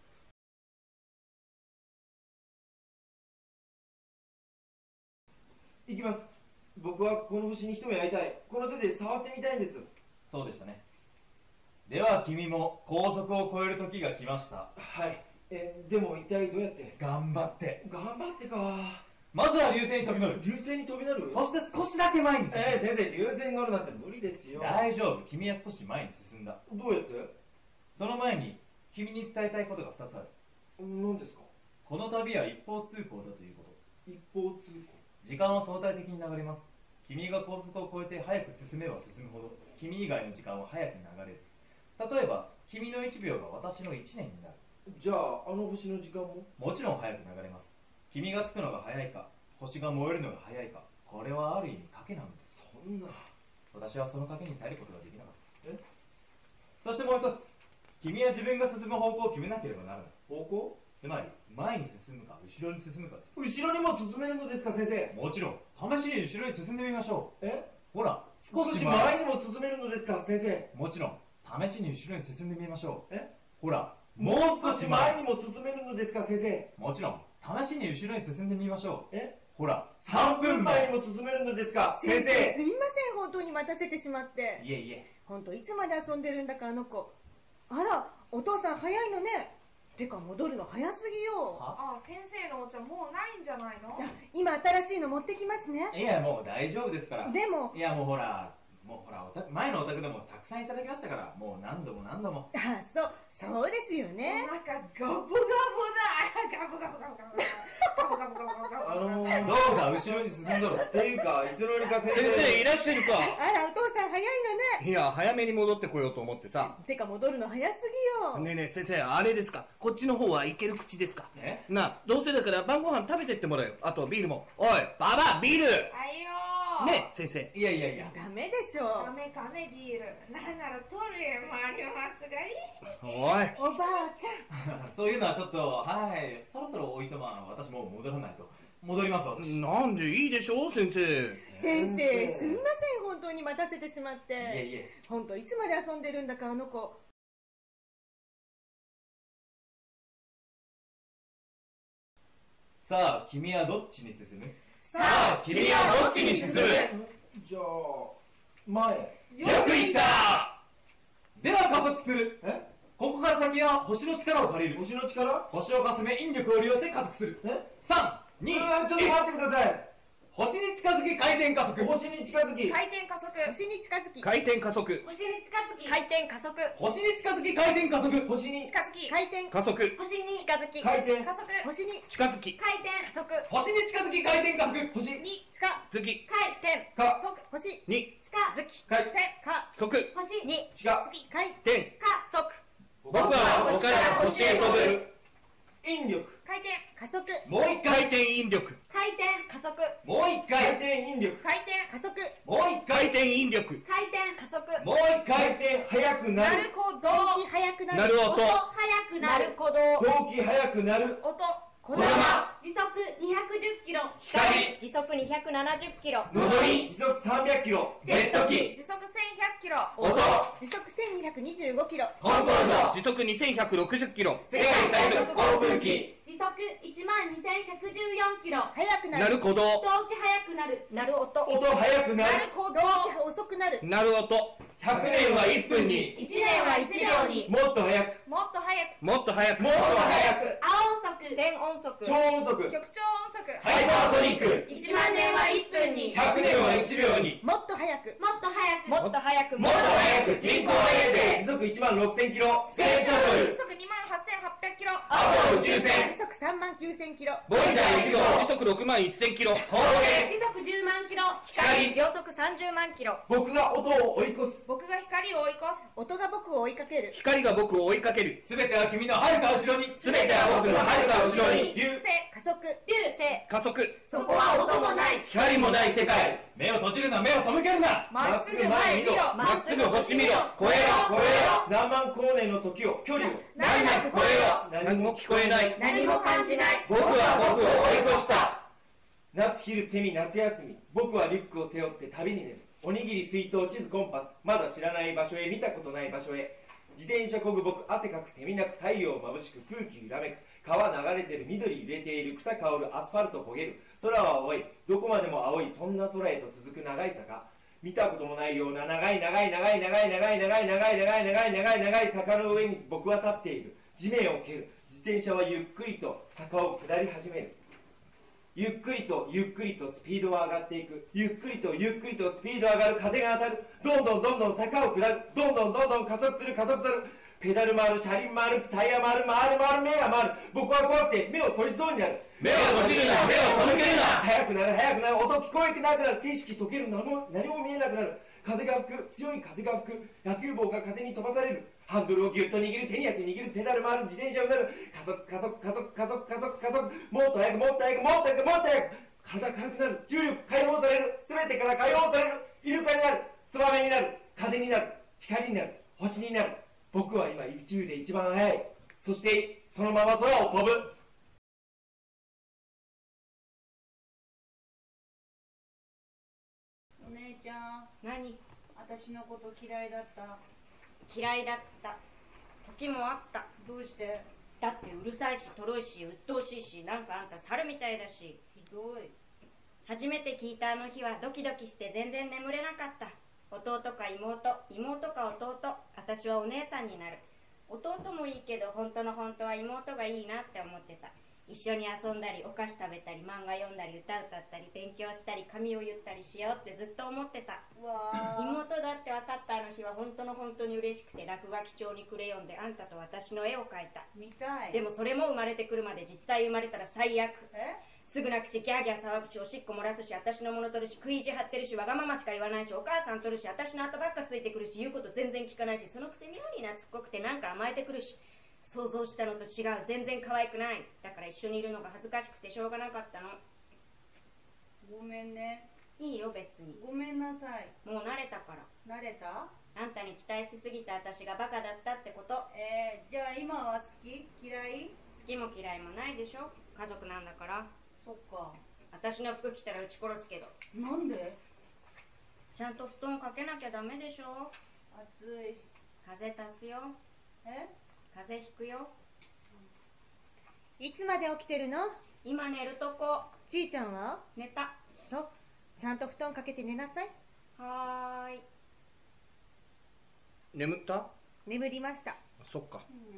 行きます。僕はこの星に一目会いたい。この手で触ってみたいんです。 そうでしたね。では君も高速を超える時が来ました。 はい。え、でも一体どうやって？ 頑張って。 頑張ってか。 まずは流星に飛び乗る。 流星に飛び乗る？ そして少しだけ前に進む。 えー、先生、流星に乗るなんて無理ですよ。 大丈夫。君は少し前に進んだ。 どうやって？ その前に君に伝えたいことがふたつある。 何ですか？ この旅は一方通行だということ。 一方通行。 時間は相対的に流れます。君が高速を越えて早く進めば進むほど、君以外の時間は早く流れる。例えば、君のいちびょうが私のいちねんになる。 じゃあ、あの星の時間も？ もちろん早く流れます。君が着くのが早いか、星が燃えるのが早いか、これはある意味賭けなんです。 そんな。 私はその賭けに耐えることができなかった。え？そしてもう一つ。君は自分が進む方向を決めなければならない。 方向？ つまり、前に進むか後ろに進むかです。 後ろにも進めるのですか、先生？ もちろん。試しに後ろに進んでみましょう。 え？ ほら、 少し前にも進めるのですか、先生？ もちろん。試しに後ろに進んでみましょう。 え？ ほら、 もう少し前にも進めるのですか、先生？ もちろん。試しに後ろに進んでみましょう。 え？ ほら、 さんぷんまえにも進めるのですか、先生？ すみません、本当に待たせてしまって。 いえいえ。 本当いつまで遊んでるんだかあの子。あら、お父さん早いのね。てか戻るの早すぎよ。 ああ、先生のお茶もうないんじゃないの？ いや、今新しいの持ってきますね。 いや、もう大丈夫ですから。 でも。 いや、もうほら、もうほら、おた前のお宅でもたくさんいただきましたから、もう何度も何度も。 あ、そう、そうですよね。 お腹ガボガボだ。ガボガボガボガボガボガボガボガボガボ。 あのー、 どうだ、後ろに進んどる。 っていうか、いつの間にか先生。 先生いらっしゃるか。 あら、お父さん早いのね。 いや、早めに戻ってこようと思ってさ。 てか戻るの早すぎよ。 ねえねえ先生、あれですか、こっちの方はいける口ですか？ え？ なあ、どうせだから晩ご飯食べてってもらうよ。あとビールも。おい、ババアビール。 はいよー。 ねえ先生。 いやいやいや。 ダメでしょ。 ダメかね、ビール。なんならトルエもありますがいい。 おい。 おばあちゃん。 そういうのはちょっと、はい、そろそろおいとま、私もう戻らないと。戻ります、私。 なんでいいでしょ先生。 先生、すみません、本当に待たせてしまって。 いえいえ。 本当いつまで遊んでるんだかあの子。 さあ君はどっちに進む？ さあ君はどっちに進む？ じゃあ前。 よく言った。 では加速する。 えここから先は星の力を借りる。 星の力？ 星をかすめ引力を利用して加速する。 えさん、に、 うわちょっと待ってください。 星に近づき回転加速。 星に近づき。 回転加速。 星に近づき回転加速。 星に近づき回転加速星に近づき回転加速。 星に近づき。 回転加速。 星に近づき回転。 加速。 星に近づき。 回転加速星に近づき回転加速。 星に近づき。 回転か速。 星に。 近づき回か速。 星に近月回転。 加速僕は星から星へ飛ぶ。 引力。 回転。 加速もう一回。 回転引力。 回転加速もう一回。 回転引力。 回転。 加速もう一回。 回転引力。 回転加速もう一回回。 転速くなる。 なるほど。 動機速くなるなる音。 音速くなる鼓動動機速くなる。 音。 ここだま。 時速にひゃくじゅっキロ光。 時速にひゃくななじゅっキロのぞみ。 時速さんびゃくキロ。 ジェット機。 時速せんひゃくキロ。 音。 時速せんにひゃくにじゅうごキロコンコルド。時速にせんひゃくろくじゅっキロ。 世界最速航空機。 時速いちまんにせんひゃくじゅうよんキロ速くなるなる鼓動。 動機速くなるなる音音速くなる。 なるほど。 動機遅くなるなる音。 ひゃくねんはいっぷんに。 いちねんはいちびょうに。 もっと速く。 もっと速く。 もっと速く。 もっと速く。 亜音速全音速超音速。 局長音速。 ハイパーソニック。 いちまんねんはいっぷんに。 ひゃくねんはいちびょうに。 もっと速くもっと速くもっと速くもっと速く人工衛星。時速いちまんろくせんキロ。スペースシャトル。 時速にまんはっせんはっぴゃくキロ。 アポロ宇宙船。 時速さんまんきゅうせんキロボイジャーいち号。 時速ろくまんせんキロ。 光源。 時速じゅうまんキロ光。 秒速さんじゅうまんキロ僕が音を追い越す。 僕が光を追い越す。 音が僕を追いかける光が僕を追いかける。 すべては君の遥か後ろに。 すべては僕の遥か後ろに。 流加速流星加速。 そこは音もない光もない世界。 目を閉じるな、目を背けるな。 まっすぐ前見ろ。 まっすぐ星見ろ。 超えろ超えろ。何万光年の時を距離を難なく超えろ。 何も聞こえない。 何も感じない。 僕は僕を追い越した。夏昼セミ夏休み。僕はリュックを背負って旅に出る。おにぎり水筒地図コンパス。まだ知らない場所へ見たことない場所へ。自転車こぐ僕汗かくセミなく太陽眩しく空気揺らめく。川流れてる緑揺れている草香るアスファルト焦げる。空は青いどこまでも青いそんな空へと続く長い坂。見たこともないような長い長い長い長い長い長い長い長い長い長い長い長い坂の上に僕は立っている。地面を蹴る。自転車はゆっくりと坂を下り始める。ゆっくりとゆっくりとスピードは上がっていく。ゆっくりとゆっくりとスピード上がる。風が当たる。どんどんどんどん坂を下る。どんどんどんどん加速する加速する。ペダル回る、車輪回る、タイヤ回る、回る回る、目が回る。僕は怖くて目を閉じそうになる。 目を閉じるな、目を背けるな。 速くなる速くなる。音聞こえてなくなる。景色溶ける。何も何も見えなくなる。風が吹く。強い風が吹く。野球棒が風に飛ばされる。ハンドルをギュッと握る。手に汗握る。ペダル回る。自転車をなる。加速加速加速加速加速加速。もっと速くもっと速くもっと速くもっと速く。体軽くなる。重力解放される。全てから解放される。イルカになる。ツバメになる。風になる。光になる。星になる。僕は今宇宙で一番速い。そしてそのまま空を飛ぶ。 お姉ちゃん、 何私のこと嫌いだった。 嫌いだった時もあった。 どうして？ だってうるさいしとろいし鬱陶しいし、なんかあんた猿みたいだし。 ひどい。 初めて聞いたあの日はドキドキして全然眠れなかった。弟か妹、妹か弟、私はお姉さんになる。弟もいいけど本当の本当は妹がいいなって思ってた。一緒に遊んだりお菓子食べたり漫画読んだり歌歌ったり勉強したり髪を言ったりしようってずっと思ってた。 うわー。 妹だって分かったあの日は本当の本当に嬉しくて落書き帳にクレヨンであんたと私の絵を描いた。 見たい。 でもそれも生まれてくるまで、実際生まれたら最悪。 え？ すぐ泣くしギャーギャー騒ぐしおしっこ漏らすし私のもの取るし食い意地張ってるしわがまましか言わないしお母さん取るし私の後ばっかついてくるし言うこと全然聞かないしそのくせ妙に懐っこくてなんか甘えてくるし想像したのと違う。全然可愛くない。だから一緒にいるのが恥ずかしくてしょうがなかったの。 ごめんね。 いいよ別に。 ごめんなさい。 もう慣れたから。 慣れた？ あんたに期待しすぎた私がバカだったってこと。 えー、じゃあ今は好き？嫌い？ 好きも嫌いもないでしょ、家族なんだから。 そっか。 私の服着たら撃ち殺すけど。 なんで？ ちゃんと布団かけなきゃダメでしょ。 暑い。 風足すよ。 え？ 風邪ひくよ。 いつまで起きてるの？ 今寝るとこ。 ちいちゃんは？ 寝た。 そう、ちゃんと布団かけて寝なさい。 はーい。 眠った？ 眠りました。 そっか。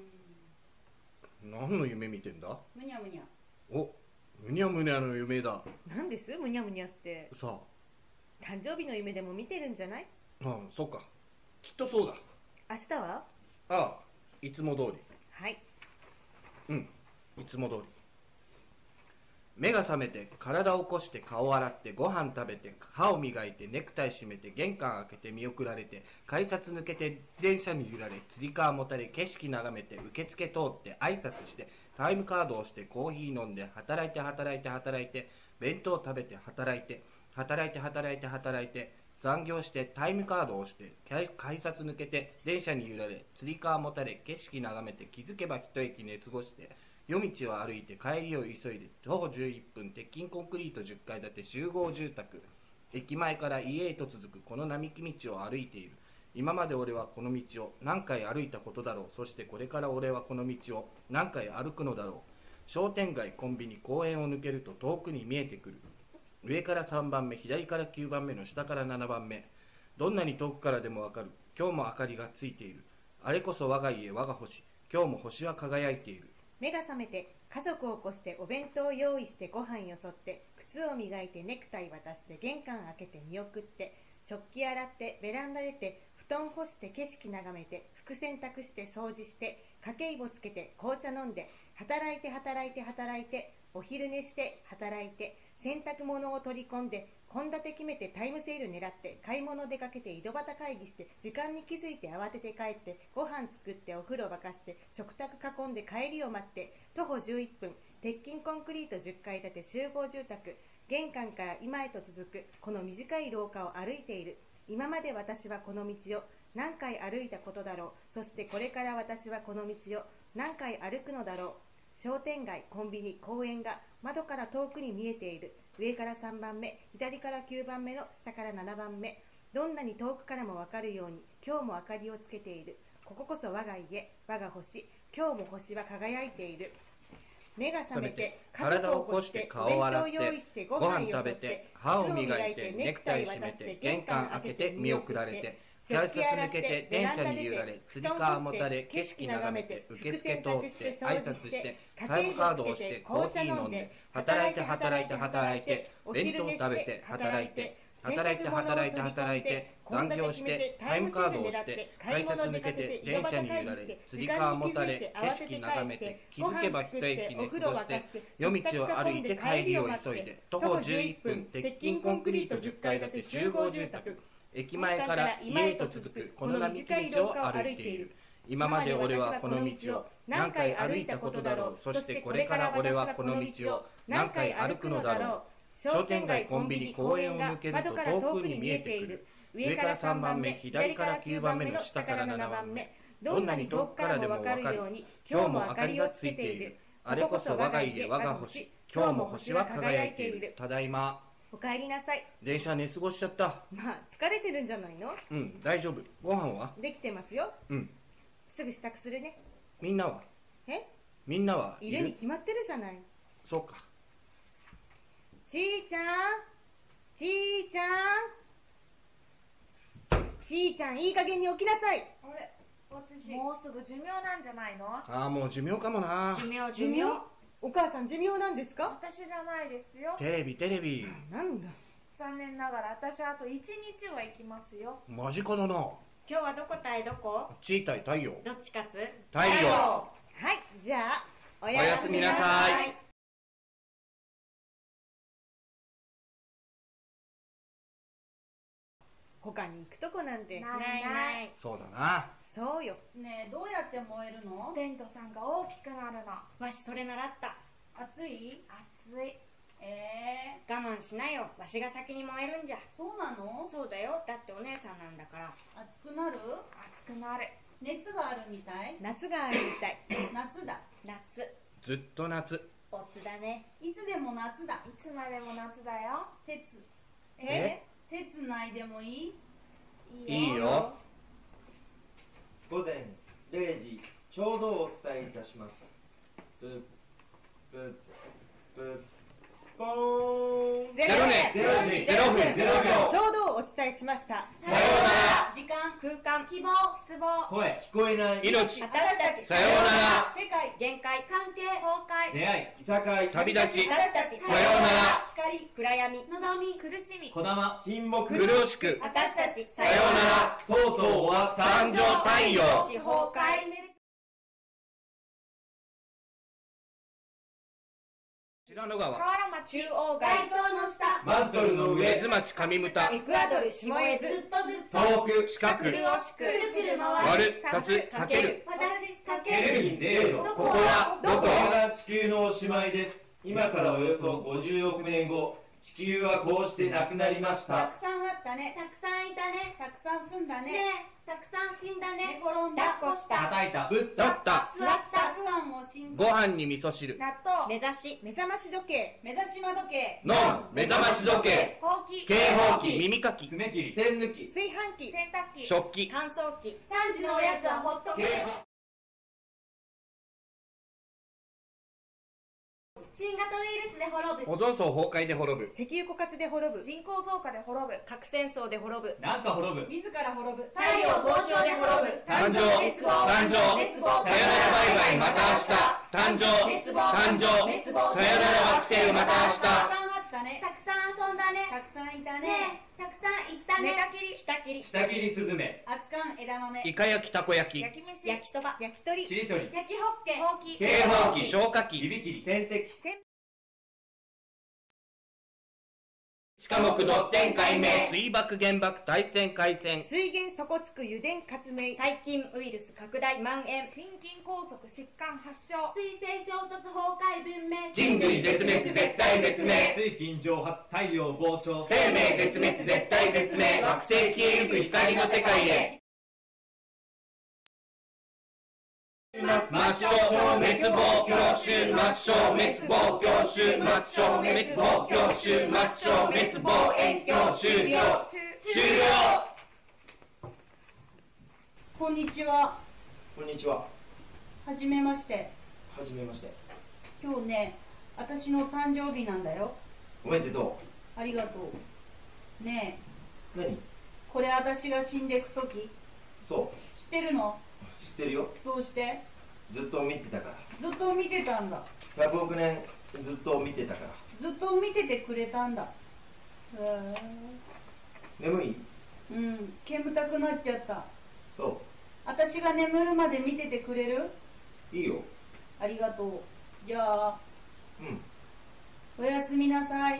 何の夢見てんだ？ むにゃむにゃ。 お、むにゃむにゃの夢だ。 何ですむにゃむにゃって。 さあ、誕生日の夢でも見てるんじゃない？ あ、ああ、そっか。きっとそうだ。 明日は？ ああ、いつも通り。 はい。 うん、いつも通り。目が覚めて体を起こして顔洗ってご飯食べて歯を磨いてネクタイ締めて玄関開けて見送られて改札抜けて電車に揺られつり革持たれ景色眺めて受付通って挨拶してタイムカードをしてコーヒー飲んで働いて働いて働いて弁当食べて働いて働いて働いて働いて残業してタイムカードをして改札抜けて電車に揺られつり革持たれ景色眺めて気づけば一駅寝過ごして夜道を歩いて帰りを急いで徒歩じゅういっぷん鉄筋コンクリートじゅっかい建て集合住宅駅前から家へと続くこの並木道を歩いている今まで俺はこの道を何回歩いたことだろうそしてこれから俺はこの道を何回歩くのだろう商店街コンビニ公園を抜けると遠くに見えてくる上からさんばんめ左からきゅうばんめの下からななばんめどんなに遠くからでもわかる今日も明かりがついているあれこそ我が家我が星今日も星は輝いている目が覚めて家族を起こしてお弁当を用意してご飯よそって靴を磨いてネクタイ渡して玄関開けて見送って食器洗ってベランダ出て布団干して景色眺めて服洗濯して掃除して家計簿つけて紅茶飲んで働いて働いて働いてお昼寝して働いて洗濯物を取り込んで献立決めてタイムセール狙って買い物出かけて井戸端会議して時間に気づいて慌てて帰ってご飯作ってお風呂沸かして食卓囲んで帰りを待って徒歩じゅういっぷん鉄筋コンクリートじゅっかい建て集合住宅玄関から今へと続くこの短い廊下を歩いている今まで私はこの道を何回歩いたことだろうそしてこれから私はこの道を何回歩くのだろう商店街コンビニ公園が窓から遠くに見えている上からさんばんめ左からきゅうばんめの下からななばんめどんなに遠くからも分かるように今日も明かりをつけているこここそ我が家我が星今日も星は輝いている目が覚めて体を起こして顔を洗ってご飯食べて歯を磨いてネクタイ締めて玄関開けて見送られて改札抜けて電車に揺られつり革持たれ景色眺めて受付通って挨拶してタイムカードをしてコーヒー飲んで働いて働いて働いて弁当食べて働いて働いて働いて働いて残業してタイムカードをして改札抜けて電車に揺られつり革持たれ景色眺めて気づけば一駅寝過ごして夜道を歩いて帰りを急いで徒歩じゅういっぷん鉄筋コンクリートじゅっかい建て集合住宅駅前から家へと続くこの並木道を歩いている今まで俺はこの道を何回歩いたことだろうそしてこれから俺はこの道を何回歩くのだろう商店街コンビニ公園を抜けると遠くに見えてくる上からさんばんめ左からきゅうばんめの下からななばんめどんなに遠くからでも分かるように今日も明かりをつけているあれこそ我が家我が星今日も星は輝いているただいまお帰りなさい電車寝過ごしちゃったまあ疲れてるんじゃないのうん大丈夫ご飯はできてますようんすぐ支度するねみんなはえみんなはいるいるに決まってるじゃないそうかちーちゃんちーちゃんちーちゃんいい加減に起きなさいあれ私もうすぐ寿命なんじゃないの？ ああもう寿命かもな寿命寿命お母さん寿命なんですか？ 私じゃないですよ。 テレビテレビなんだ残念ながら私あといちにちは行きますよ。 マジかだな今日はどこ対どこ？ チー対太陽どっち勝つ？ 太陽はいじゃあおおやすみなさい他に行くとこなんてないないないそうだなそうよねえどうやって燃えるの？ テントさんが大きくなるの。 わしそれ習った。 暑い？ 暑い。 え我慢しなよ。わしが先に燃えるんじゃ。 ー、そうなの？ そうだよ。だってお姉さんなんだから。 暑くなる？ 暑くなる。 熱があるみたい？ 夏があるみたい夏だ。 夏。 ずっと夏おつだね。 いつでも夏だ。 いつまでも夏だよ。 鉄。 え鉄ないでもいい？ いいよ午前れいじちょうどをお伝えいたします。ブぶぶポーン。 ゼロねんゼロ時ゼロふんゼロびょう。 ちょうどお伝えしました。 さようなら。 時間、空間、希望、 失望、 声、 聞こえない命。 私たち、 さようなら。 世界、限界、 関係、 崩壊、 出会い、 いさかい、 旅立ち。 私たち、 さようなら。 光、暗闇、 望み、 苦しみ、 こだま、 沈黙、 苦しく。 私たち、 さようなら。 とうとう終わった。 誕生太陽。 司法会、 白野川。 河原町、 中央街、 街灯の下、 マントルの上、 水町上牟田。 エクアドル、下江ずっ津、 とずっと、 遠く、 近く。 潤しく、 くるくる回る、 割る、足す、かける。 私、かエネける、 ルギーゼロ。 どここはどこ？ これが地球のおしまいです。今からおよそごじゅうおくねんご、地球はこうしてなくなりました。 たくさんあったね。 たくさんいたね、 たくさん住んだね。 ねえ、たくさん死んだ寝ね、 転んだ。 抱っこした、 叩いた、 ぶった。 だった。 座ったた、くあんも死んだ。 ご飯に味噌汁。 納豆、 目指し、 目覚まし時計、 目指し窓時計。 ノン、目覚まし時計。 ほうき、 警報器、耳かき。 爪切り、 栓抜き、 炊飯器、 洗濯機、 食器。 乾燥機、 三時のおやつはほっとけ、新型ウイルスで滅ぶ、 オゾン層崩壊で滅ぶ。 石油枯渇で滅ぶ、 人口増加で滅ぶ、 核戦争で滅ぶ、 なんか滅ぶ、 自ら滅ぶ。 太陽膨張で滅ぶ、 誕生、誕生、 滅亡、 さよならバイバイまた明日。誕生、 滅亡、 誕生、 滅亡、 さよなら惑星また明たくさんあったね。 たくさん遊んだね、 たくさんいたね。 ねえ、たくさん行ったね、 寝たきり、 下切り、 下切りスズメ、 熱燗枝豆。 日。イカ焼き、たこ焼き。 焼き飯、 焼きそば、 焼き鳥、 ちりとり、 焼きホッケ、 ほうき、 警報器、消火器。 ビビキリ、 点滴、 地下木ドッテン解明。水爆原爆対戦回戦。 水源底つく油田活命、 細菌、ウイルス、拡大、蔓延、 心筋梗塞、疾患発症、 水星衝突崩壊文明、 人類絶滅絶対絶命。 水金蒸発、太陽膨張、 生命絶滅絶対絶命。惑星消えゆく光の世界へ。抹消、滅亡、強襲、抹消、滅亡、強襲、抹消、滅亡、強襲、抹消、滅亡、延強、終了。終了。 こんにちは。 こんにちは。 はじめまして。 はじめまして。 今日ね、私の誕生日なんだよ。 おめでとありがとう。ねえ、 う。何？ これ私が死んでいくとき、 そ知ってるの？ う。知ってるよ。 どうして？ ずっと見てたから。 ずっと見てたんだ。 ひゃくおくねんずっと見てたから。 ずっと見ててくれたんだ。へえ。 眠い？ うん、煙たくなっちゃった。 そ私が眠るまで見ててくれる？ う。いいよ。 ありがとう。じゃあ、 うん。 おやすみなさい。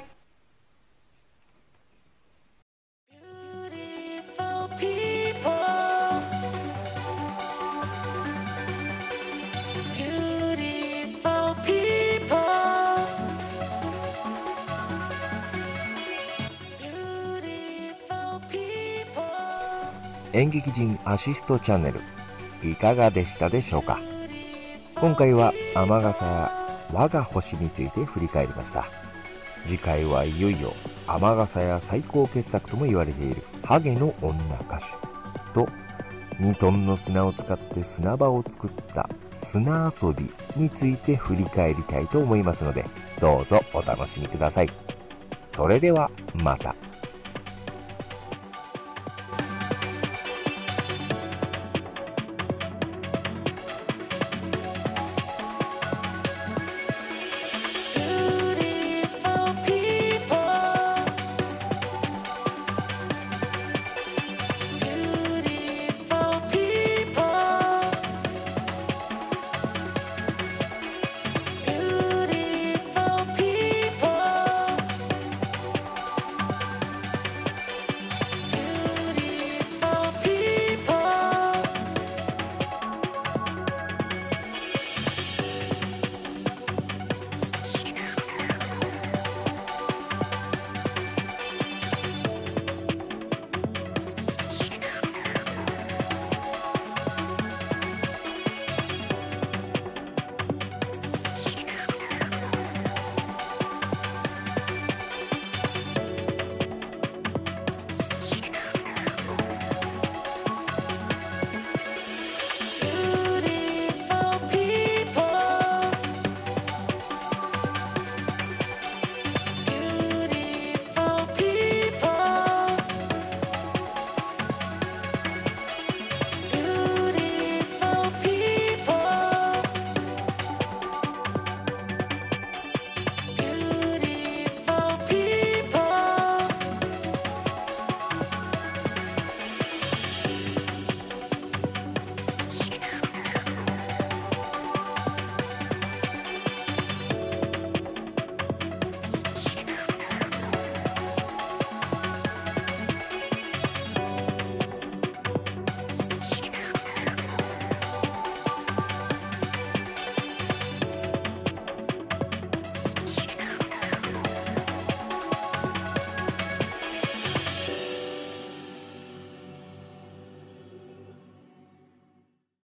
演劇人アシストチャンネルいかがでしたでしょうか。今回は雨傘や我が星について振り返りました。次回はいよいよ雨傘や最高傑作とも言われているハゲの女歌手とにトンの砂を使って砂場を作った砂遊びについて振り返りたいと思いますので、どうぞお楽しみください。それではまた。